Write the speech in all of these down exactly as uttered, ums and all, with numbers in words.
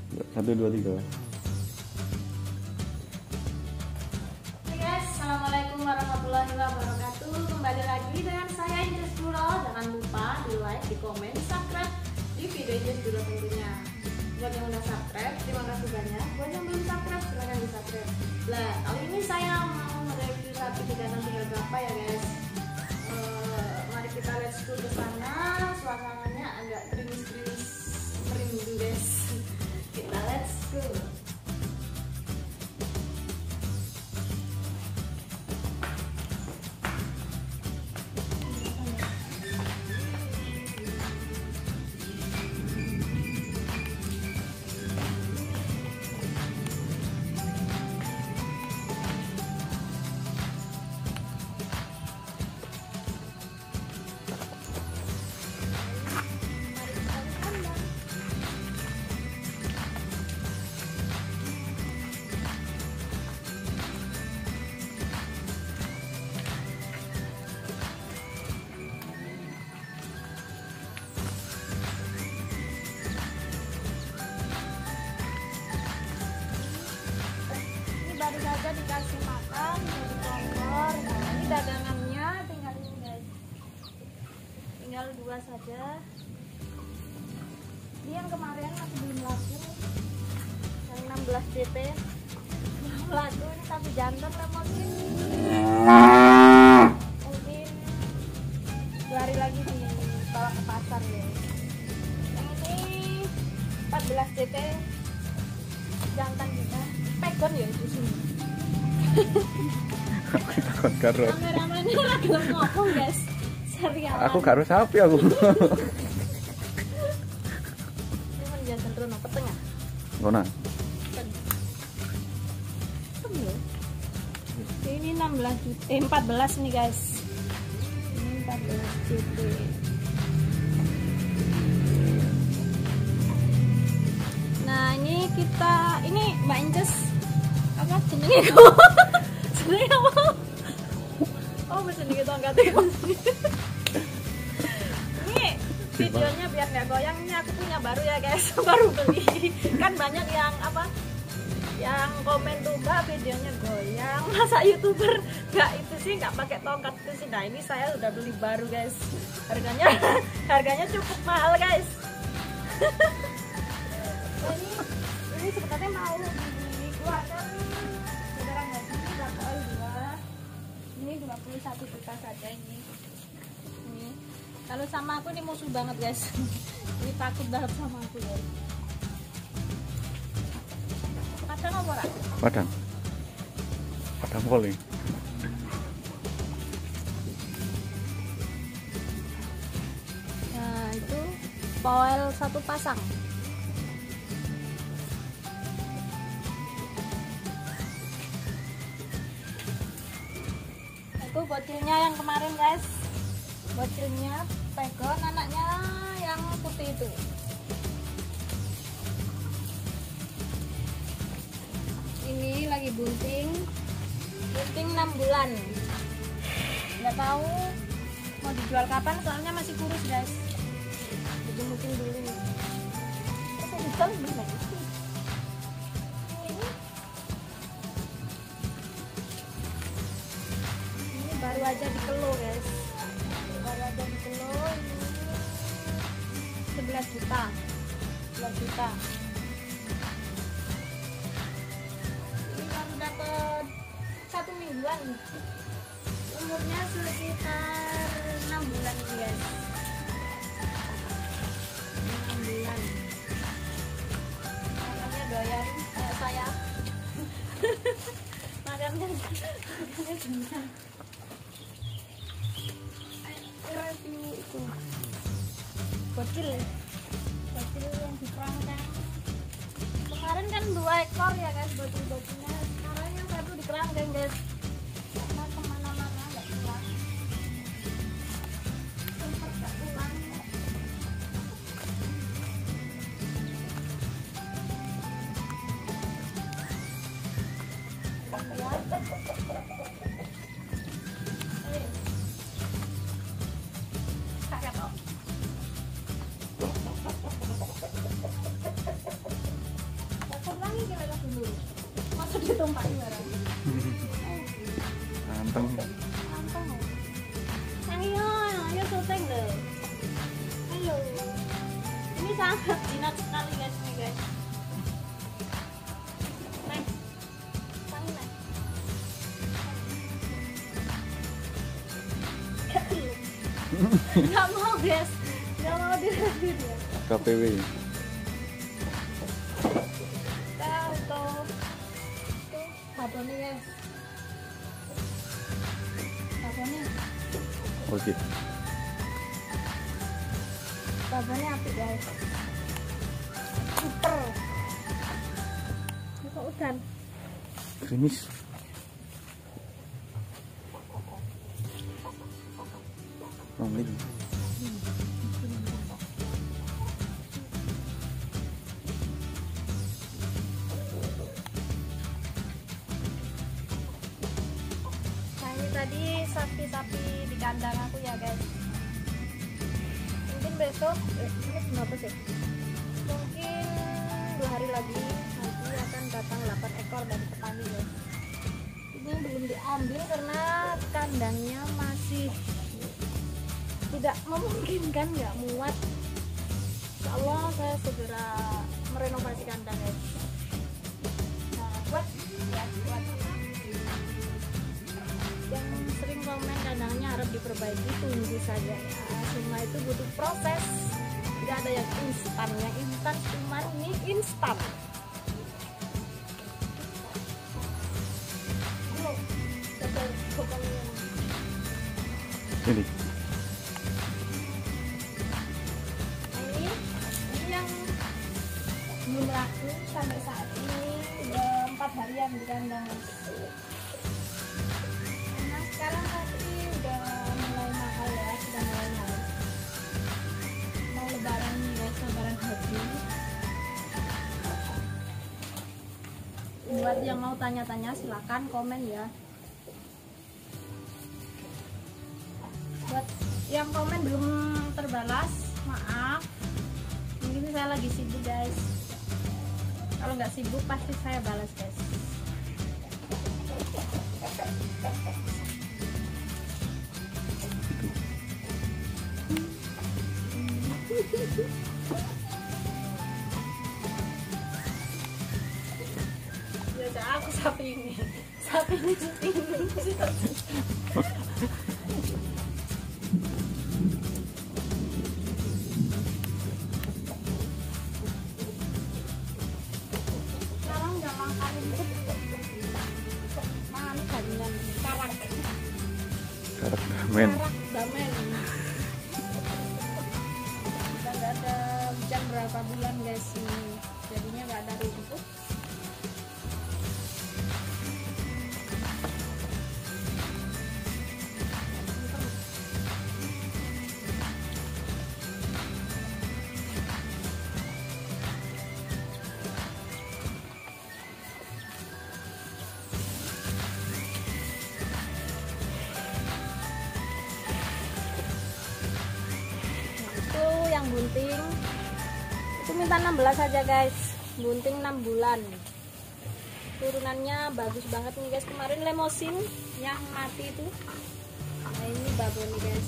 Satu, dua, tiga. Hai guys, assalamualaikum warahmatullahi wabarakatuh. Kembali lagi dengan saya Inces Nurul. Jangan lupa di like, di komen, di subscribe di video Inces Nurul tentunya. Buat yang udah subscribe, terima kasih banyak. Buat yang belum subscribe, silahkan di subscribe. Nah, kali ini saya mau mereview sapi jantan tinggal berapa ya guys. Uh, mari kita let's go ke sana. Suasananya agak gerimis-gerimis merindu guys. Kita let's go. Baru saja dikasih makan dari kompor. Nah, ini dagangannya tinggal ini guys, tinggal dua saja. Ini yang kemarin masih belum laku, yang enam belas D P belum laku. Ini sapi jantan mungkin mungkin dua hari lagi dibawa ke pasar ya. Yang ini empat belas D P jantan kita. Pegon ya di sini. Aku takut karo. Kameramannya lagi ngomong guys. Serius. Aku karo sapi aku. Ini men jantan rono petengah. Ngono. Ini enam belas juta, eh empat belas nih guys. Ini empat belas juta. Nah, ini kita ini Mbak Inces apa jenenge kok? Jenenge apa? Oh, jenenge kita angkat. Ini videonya biar nggak goyang, ini aku punya baru ya guys, baru beli. Kan banyak yang apa? Yang komen tuh Mbak videonya goyang, masa YouTuber nggak itu sih, nggak pakai tongkat itu sih. Nah, ini saya udah beli baru guys. Harganya harganya cukup mahal guys. ini ini sebenarnya mau dikeluarkan saudara gaji berapa dua, ini dua puluh satu juta saja ini. Ini kalau sama aku ini musuh banget guys. Ini takut banget sama aku guys. Padang apa ora? Padang. Padang poli. Nah, itu poel satu pasang. Itu bocilnya yang kemarin guys, bocilnya pegon, anaknya yang putih itu. Ini lagi bunting, bunting enam bulan. Nggak tahu mau dijual kapan, soalnya masih kurus guys. Jadi mungkin dulu. Terus hitam gimana? Baru aja dikelo guys, baru aja dikelo. Ini sebelas juta, sebelas juta. Ini baru dapat satu mingguan, umurnya sekitar enam bulan guys, enam bulan. Makanya doyan kayak saya. Makanya makanya gimana? Review itu bocil bocil yang dikerangkang kemarin kan dua ekor ya guys bocil-bocilnya. Sekarang yang satu dikerangkang guys, karena kemana-mana nggak pulang, sempat nggak pulang. tumpaki barang. Anteng. Anteng. Ayo, ayo syuting loh. Ayo. Ini sangat jinak sekali guys nih guys. Neng. Sangi neng. Gak mau guys. Gak mau direview dia. K P W. Tahu tuh. Tuh, babonnya guys. Babonnya. Oke. Babonnya apik guys. Super. Ini kok udan. Krimis. Oh, ini. Nah ini tadi sapi-sapi di kandang aku ya guys. Mungkin besok, eh, ini berapa sih? Mungkin dua hari lagi nanti akan datang delapan ekor dari petani guys. Ini belum diambil karena kandangnya masih tidak memungkinkan, nggak muat. Insya Allah saya segera merenovasi kandang guys. Nah, buat ya buat yang sering komen kandangnya harap diperbaiki, tunggu saja ya. Semua itu butuh proses, tidak ada yang instan. Yang instan cuma ini instan. Yuk, coba coba Ini. ini ini yang belum laku sampai saat ini udah empat harian di kandang. Karena sekarang sapi udah mulai mahal ya, sudah mulai mahal. Mau lebaran nih guys, lebaran haji. Buat yang mau tanya-tanya silakan komen ya. Buat yang komen belum terbalas, maaf. Mungkin saya lagi sibuk guys. Kalau nggak sibuk pasti saya balas guys. Ya aku sapi ini, sapi ini ini. Sekarang nggak makan itu, makan dengan karak, Karak damen. karak damen. Kita nggak ada jam berapa bulan guys ini, jadinya nggak ada rumput. Itu yang bunting itu minta enam belas saja guys, bunting enam bulan, turunannya bagus banget nih guys. Kemarin lemosin yang mati itu, nah ini babon nih guys.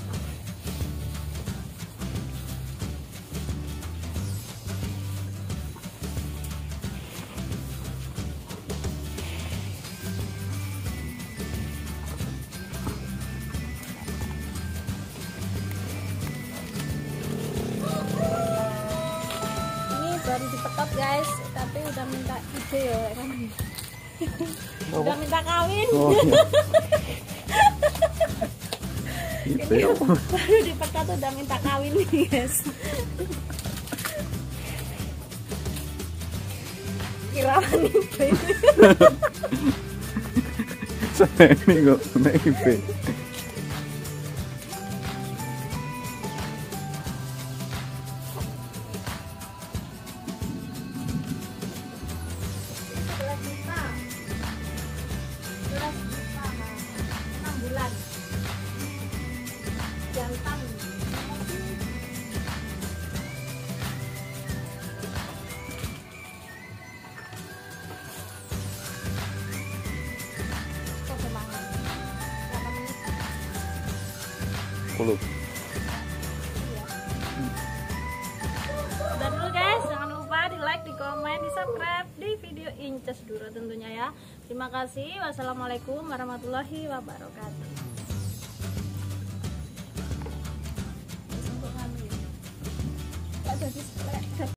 Baru dipetot guys, tapi udah minta ide ya kan. Udah minta kawin. Oh, iya. Ini baru dipetot udah minta kawin nih guys. Kirawan ipe. Saya ini kok naik I P. enam bulan jantan. puluh. Udah dulu guys, jangan lupa di like, di komen, di subscribe di video Inces Duro tentunya ya. Terima kasih. Wassalamualaikum warahmatullahi wabarakatuh. Untuk kami.